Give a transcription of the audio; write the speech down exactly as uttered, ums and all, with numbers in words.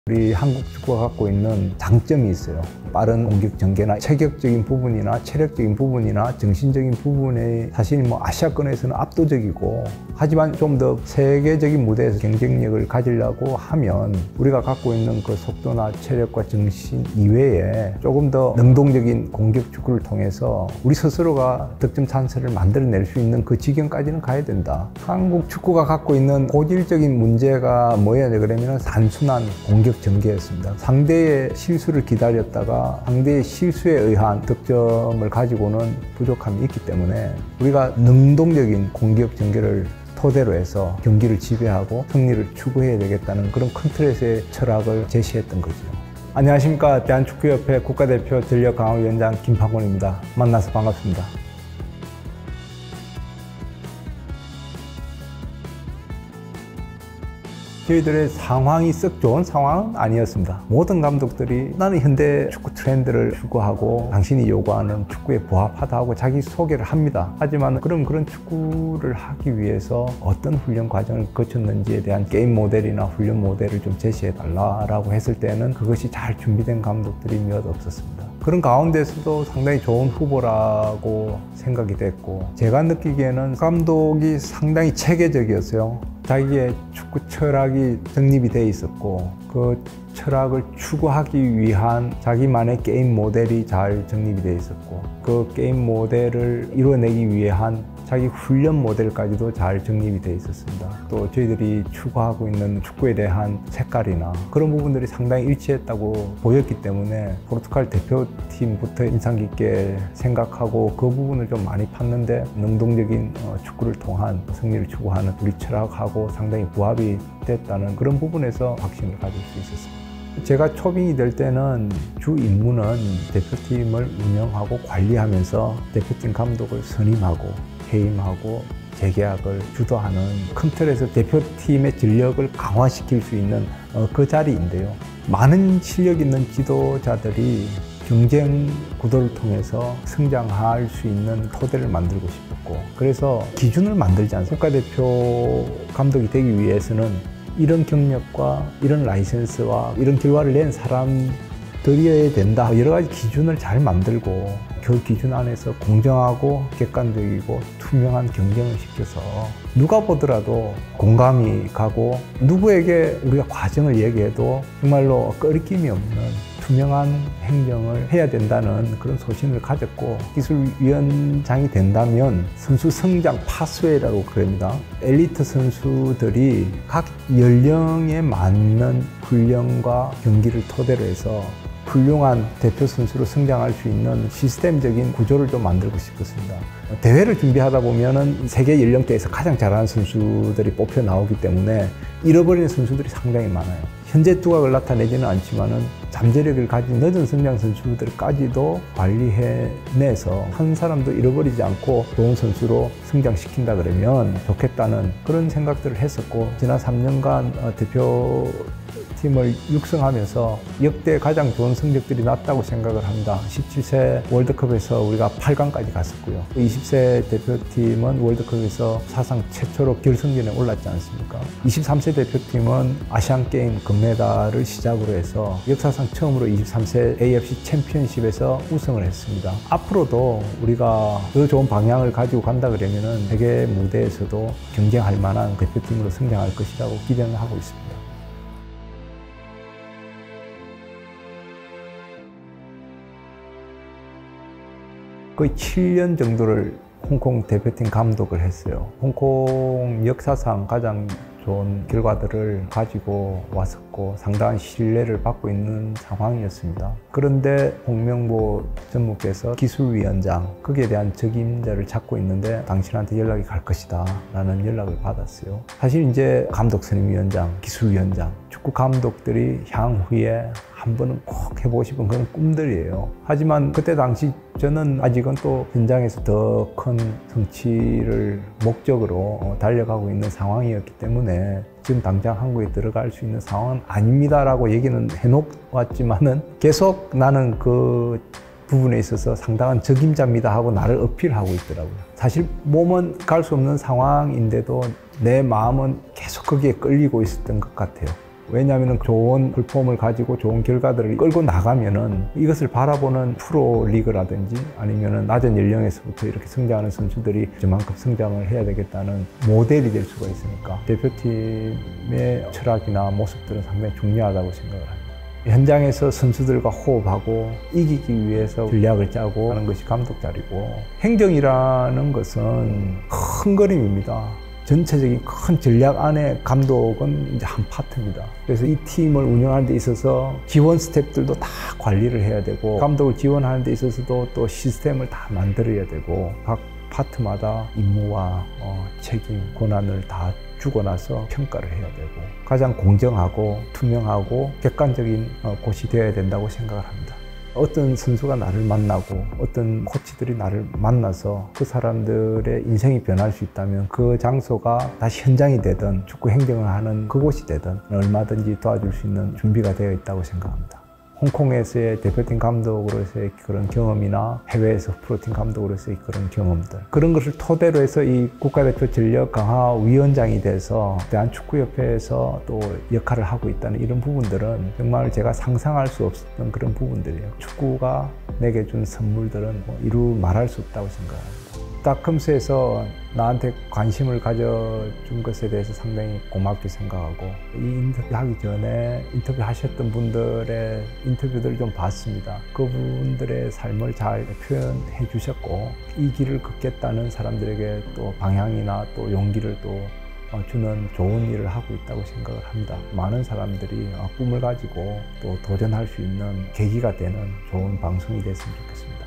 우리 한국 축구가 갖고 있는 장점이 있어요. 빠른 공격 전개나 체격적인 부분이나 체력적인 부분이나 정신적인 부분에 사실 뭐 아시아권에서는 압도적이고, 하지만 좀 더 세계적인 무대에서 경쟁력을 가지려고 하면 우리가 갖고 있는 그 속도나 체력과 정신 이외에 조금 더 능동적인 공격 축구를 통해서 우리 스스로가 득점 찬스를 만들어낼 수 있는 그 지경까지는 가야 된다. 한국 축구가 갖고 있는 고질적인 문제가 뭐야 그러면 단순한 공격 전개였습니다. 상대의 실수를 기다렸다가 상대의 실수에 의한 득점을 가지고는 부족함이 있기 때문에 우리가 능동적인 공격 전개를 토대로 해서 경기를 지배하고 승리를 추구해야 되겠다는 그런 큰 틀에서의 철학을 제시했던 거죠. 안녕하십니까. 대한축구협회 국가대표 전력강화위원장 김판곤입니다. 만나서 반갑습니다. 저희들의 상황이 썩 좋은 상황은 아니었습니다. 모든 감독들이 나는 현대 축구 트렌드를 추구하고 당신이 요구하는 축구에 부합하다고 자기 소개를 합니다. 하지만 그럼 그런 축구를 하기 위해서 어떤 훈련 과정을 거쳤는지에 대한 게임 모델이나 훈련 모델을 좀 제시해 달라고 했을 때는 그것이 잘 준비된 감독들이 몇 없었습니다. 그런 가운데서도 상당히 좋은 후보라고 생각이 됐고, 제가 느끼기에는 감독이 상당히 체계적이었어요. 자기의 축구 철학이 정립이 돼 있었고, 그 철학을 추구하기 위한 자기만의 게임 모델이 잘 정립이 돼 있었고, 그 게임 모델을 이뤄내기 위한 자기 훈련 모델까지도 잘 정립이 돼 있었습니다. 또 저희들이 추구하고 있는 축구에 대한 색깔이나 그런 부분들이 상당히 일치했다고 보였기 때문에 포르투갈 대표팀부터 인상 깊게 생각하고 그 부분을 좀 많이 팠는데, 능동적인 축구를 통한 승리를 추구하는 우리 철학하고 상당히 부합이 됐다는 그런 부분에서 확신을 가질 수 있었습니다. 제가 초빙이 될 때는 주 임무는 대표팀을 운영하고 관리하면서 대표팀 감독을 선임하고 해임하고 재계약을 주도하는 큰 틀에서 대표팀의 전력을 강화시킬 수 있는 그 자리인데요. 많은 실력 있는 지도자들이 경쟁 구도를 통해서 성장할 수 있는 토대를 만들고 싶었고, 그래서 기준을 만들지 않습니까? 국가대표 감독이 되기 위해서는 이런 경력과 이런 라이센스와 이런 결과를 낸 사람들이어야 된다. 여러 가지 기준을 잘 만들고 그 기준 안에서 공정하고 객관적이고 투명한 경쟁을 시켜서 누가 보더라도 공감이 가고, 누구에게 우리가 과정을 얘기해도 정말로 꺼리낌이 없는 투명한 행정을 해야 된다는 그런 소신을 가졌고, 기술위원장이 된다면 선수 성장 파스웨이라고 그럽니다. 엘리트 선수들이 각 연령에 맞는 훈련과 경기를 토대로 해서 훌륭한 대표 선수로 성장할 수 있는 시스템적인 구조를 좀 만들고 싶었습니다. 대회를 준비하다 보면은 세계 연령대에서 가장 잘하는 선수들이 뽑혀 나오기 때문에 잃어버리는 선수들이 상당히 많아요. 현재 두각을 나타내지는 않지만은 잠재력을 가진 늦은 성장 선수들까지도 관리해내서 한 사람도 잃어버리지 않고 좋은 선수로 성장시킨다 그러면 좋겠다는 그런 생각들을 했었고, 지난 삼 년간 대표 팀을 육성하면서 역대 가장 좋은 성적들이 났다고 생각을 합니다. 십칠 세 월드컵에서 우리가 팔 강까지 갔었고요. 이십 세 대표팀은 월드컵에서 사상 최초로 결승전에 올랐지 않습니까? 이십삼 세 대표팀은 아시안게임 금메달을 시작으로 해서 역사상 처음으로 이십삼 세 에이에프씨 챔피언십에서 우승을 했습니다. 앞으로도 우리가 더 좋은 방향을 가지고 간다 그러면은 세계 무대에서도 경쟁할 만한 대표팀으로 성장할 것이라고 기대는 하고 있습니다. 거의 칠 년 정도를 홍콩 대표팀 감독을 했어요. 홍콩 역사상 가장 좋은 결과들을 가지고 왔었고 상당한 신뢰를 받고 있는 상황이었습니다. 그런데 홍명보 전무께서 기술위원장, 거기에 대한 적임자를 찾고 있는데 당신한테 연락이 갈 것이다 라는 연락을 받았어요. 사실 이제 감독 선임위원장, 기술위원장, 축구 감독들이 향후에 한 번은 꼭 해보고 싶은 그런 꿈들이에요. 하지만 그때 당시 저는 아직은 또 현장에서 더 큰 성취를 목적으로 달려가고 있는 상황이었기 때문에 지금 당장 한국에 들어갈 수 있는 상황은 아닙니다라고 얘기는 해놓았지만은 계속 나는 그 부분에 있어서 상당한 적임자입니다 하고 나를 어필하고 있더라고요. 사실 몸은 갈 수 없는 상황인데도 내 마음은 계속 거기에 끌리고 있었던 것 같아요. 왜냐하면 좋은 플랫폼을 가지고 좋은 결과들을 끌고 나가면은 이것을 바라보는 프로 리그라든지 아니면은 낮은 연령에서부터 이렇게 성장하는 선수들이 저만큼 성장을 해야 되겠다는 모델이 될 수가 있으니까 대표팀의 철학이나 모습들은 상당히 중요하다고 생각을 합니다. 현장에서 선수들과 호흡하고 이기기 위해서 전략을 짜고 하는 것이 감독 자리고, 행정이라는 것은 큰 그림입니다. 전체적인 큰 전략 안에 감독은 이제 한 파트입니다. 그래서 이 팀을 운영하는 데 있어서 지원 스태프들도 다 관리를 해야 되고, 감독을 지원하는 데 있어서도 또 시스템을 다 만들어야 되고, 각 파트마다 임무와 어, 책임, 권한을 다 주고 나서 평가를 해야 되고, 가장 공정하고 투명하고 객관적인 어, 곳이 되어야 된다고 생각을 합니다. 어떤 선수가 나를 만나고 어떤 코치들이 나를 만나서 그 사람들의 인생이 변할 수 있다면 그 장소가 다시 현장이 되든 축구 행정을 하는 그곳이 되든 얼마든지 도와줄 수 있는 준비가 되어 있다고 생각합니다. 홍콩에서의 대표팀 감독으로서의 그런 경험이나 해외에서 프로팀 감독으로서의 그런 경험들, 그런 것을 토대로 해서 이 국가대표 전력 강화 위원장이 돼서 대한축구협회에서 또 역할을 하고 있다는 이런 부분들은 정말 제가 상상할 수 없었던 그런 부분들이에요. 축구가 내게 준 선물들은 뭐 이루 말할 수 없다고 생각합니다. 닷컴스에서 나한테 관심을 가져준 것에 대해서 상당히 고맙게 생각하고, 이 인터뷰 하기 전에 인터뷰 하셨던 분들의 인터뷰들을 좀 봤습니다. 그분들의 삶을 잘 표현해 주셨고, 이 길을 걷겠다는 사람들에게 또 방향이나 또 용기를 또 주는 좋은 일을 하고 있다고 생각을 합니다. 많은 사람들이 꿈을 가지고 또 도전할 수 있는 계기가 되는 좋은 방송이 됐으면 좋겠습니다.